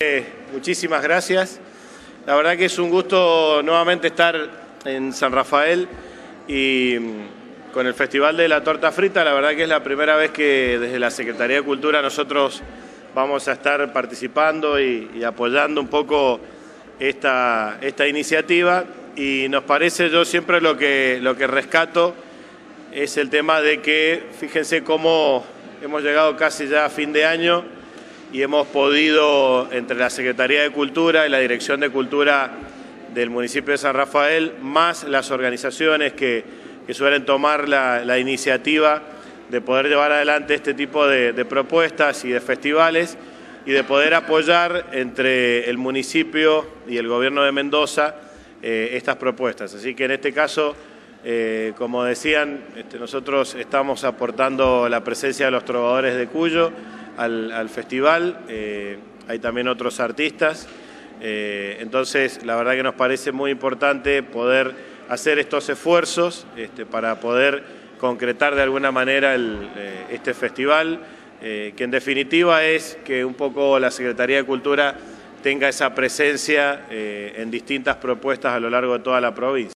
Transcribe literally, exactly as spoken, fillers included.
Eh, muchísimas gracias. La verdad que es un gusto nuevamente estar en San Rafael y con el Festival de la Torta Frita. La verdad que es la primera vez que desde la Secretaría de Cultura nosotros vamos a estar participando y, y apoyando un poco esta, esta iniciativa, y nos parece, yo siempre lo que, lo que rescato es el tema de que, fíjense cómo hemos llegado casi ya a fin de año y hemos podido, entre la Secretaría de Cultura y la Dirección de Cultura del municipio de San Rafael, más las organizaciones que, que suelen tomar la, la iniciativa de poder llevar adelante este tipo de, de propuestas y de festivales, y de poder apoyar entre el municipio y el gobierno de Mendoza eh, estas propuestas. Así que en este caso, eh, como decían, este, nosotros estamos aportando la presencia de los trovadores de Cuyo al, al festival. Eh, hay también otros artistas, eh, entonces la verdad que nos parece muy importante poder hacer estos esfuerzos este, para poder concretar de alguna manera el, eh, este festival, eh, que en definitiva es que un poco la Secretaría de Cultura tenga esa presencia eh, en distintas propuestas a lo largo de toda la provincia.